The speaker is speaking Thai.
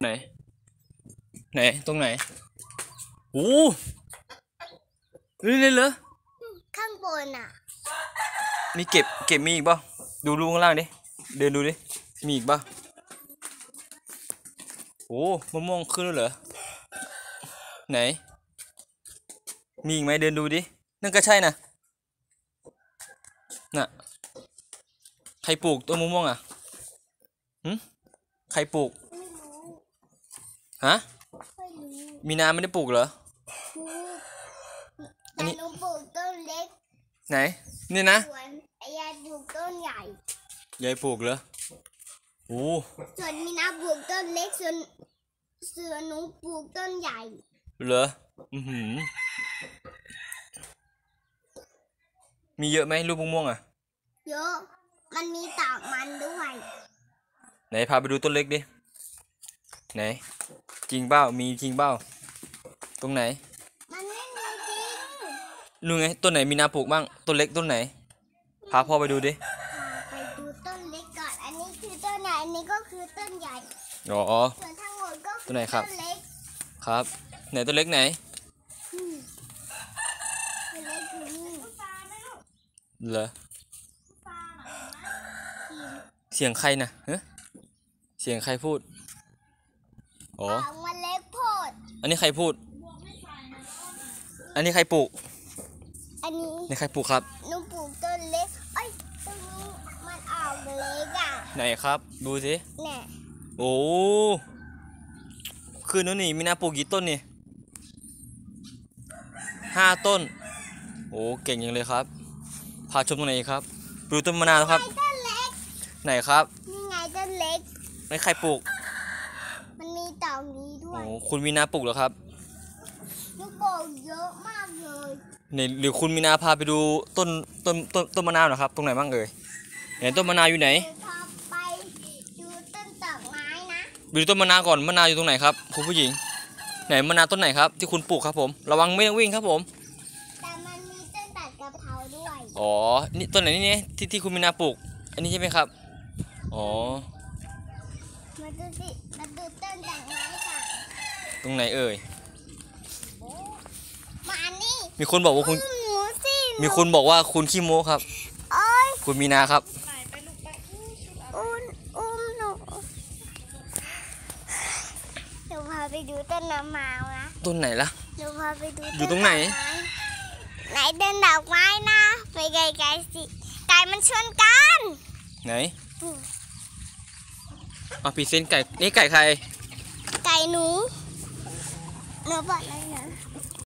ไหนไหนตรงไหนโอ้เลยเหรอข้างบนอ่ะมีเก็บมีอีกป่ะดูข้างล่างดิเดินดูดิมีอีกป่ะโอ้มะม่วงขึ้นแล้วเหรอไหนมีอีกไหมเดินดูดินั่นก็ใช่น่ะน่ะใครปลูกต้นมะม่วงอ่ะใครปลูกไม่รู้ฮะไม่รู้มีนาไม่ได้ปลูกเหรอแต่หนูปลูกต้นเล็กไหนนี่นะส่วนยายปลูกต้นใหญ่ยายปลูกเหรอโอ้ส่วนมีนาปลูกต้นเล็กส่วนหนูปลูกต้นใหญ่เหรอมีเยอะไหมลูกมะม่วงอ่ะเยอะมันมีตากมันด้วยไหนพาไปดูต้นเล็กดิไหนจริงเปล่ามีจริงเปล่าตรงไหนมันไม่มีจริงนู่นไงต้นไหนมีนาปลูกบ้างต้นเล็กต้นไหนพาพ่อไปดูดิไปดูต้นเล็กก่อนอันนี้คือต้นใหญ่อันนี้ก็คือต้นใหญ่อ๋อส่วนทั้งหมดก็คือต้นไหนครับต้นเล็กครับไหนต้นเล็กไหนต้นเล็กคือนี่เหรอเสียงใครนะเฮ้เสียงใครพูดอ๋อมันเล็กโพดอันนี้ใครพูดอันนี้ใครปลูกอันนี้นี่ใครปลูกครับหนูปลูกต้นเล็กเอ้ยต้นนี้มันออกเล็กอ่ะไหนครับดูสิเนี่ยโอ้คือนู้นนี่มีนาปลูกกี่ต้นนี่5 ต้นโอ้เก่งยังเลยครับพาชมตรงไหนครับปลูกต้นมะนาวครับต้นเล็กไหนครับนี่ไงต้นเล็กไม่ใครปลูกมันมีต่อนี้ด้วยโอ้คุณมีนาปลูกเหรอครับลูกโป่งเยอะมากเลยเนี่ยหรือคุณมีนาพาไปดูต้นมะนาวหน่อยครับตรงไหนบ้างเอ่ยเห็นต้นมะนาวอยู่ไหนพาไปดูต้นตอกไม้นะไปดูต้นมะนาวก่อนมะนาวอยู่ตรงไหนครับคุณผู้หญิงไหนมะนาวต้นไหนครับที่คุณปลูกครับผมระวังไม่ต้องวิ่งครับผมแต่มันมีต้นตัดกะเพราด้วยอ๋อนี่ต้นไหนนี่ที่คุณมีนาปลูกอันนี้ใช่ไหมครับอ๋อมาดูสิมาดูต้นตอกไม้กันตรงไหนเอ่ยมานี่มีคนบอกว่าคุณมีคนบอกว่าคุณขี้โม้ครับคุณมีนาครับหนูพาไปดูต้นน้ำมาวนะต้นไหนล่ะหนูพาไปดูอยู่ตรงไหนไหนต้นดอกไม้นะไปไกลๆสิไก่มันชนกันไหนเอาพรีเซนต์ไก่นี่ไก่ใครไก่หนูบอกเลยนะ